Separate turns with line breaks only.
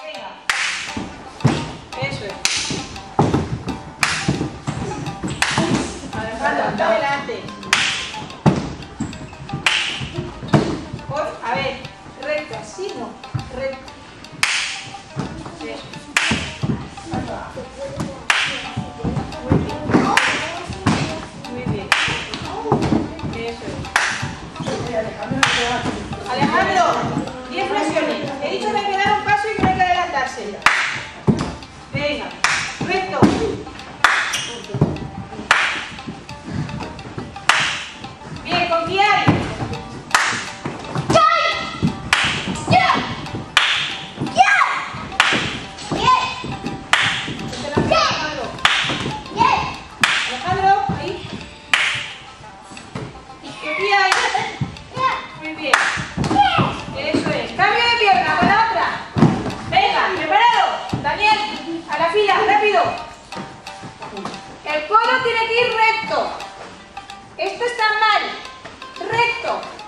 Venga. Eso es. Alejandro, adelante. A ver, recto, así no. Recto. Eso. Muy bien. Eso es. Alejandro, 10 flexiones. He dicho que hay que dar un paso y que no hay que adelantarse. Venga, recto. Bien, confiar. Alejandro, ahí. Confía ahí. Muy bien. Eso es. Cambio de pierna con la otra. Venga, preparado. Daniel, a la fila, rápido. El codo tiene que ir recto. Esto está mal. Recto.